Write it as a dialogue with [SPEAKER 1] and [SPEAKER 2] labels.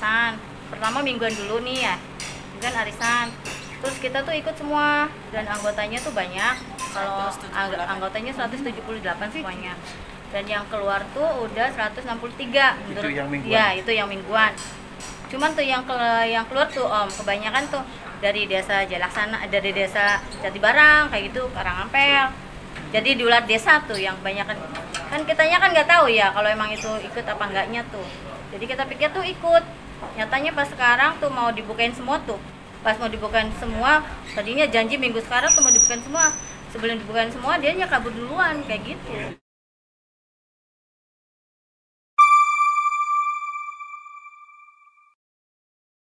[SPEAKER 1] arisan. Pertama mingguan dulu nih ya, mingguan arisan. Terus kita tuh ikut semua dan anggotanya tuh banyak. Kalau anggotanya 178 semuanya. Dan yang keluar tuh udah 163 menurut.
[SPEAKER 2] Itu yang mingguan?
[SPEAKER 1] Ya, itu yang mingguan. Cuman tuh yang keluar tuh Om, kebanyakan tuh dari desa Jalaksana, dari desa Jatibarang kayak gitu, Karangampel. Jadi di luar desa tuh yang kebanyakan. Kan kitanya kan nggak tahu ya kalau emang itu ikut apa enggaknya tuh. Jadi kita pikir tuh ikut. Nyatanya pas sekarang tuh mau dibukain semua tuh. Pas mau dibukain semua, tadinya janji minggu sekarang tuh mau dibukain semua. Sebelum dibukain semua dia kabur duluan kayak gitu.